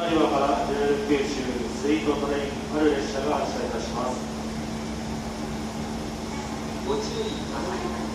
台場からJR九州スイートトレイン春列車が発車いたします。 ご注意ください。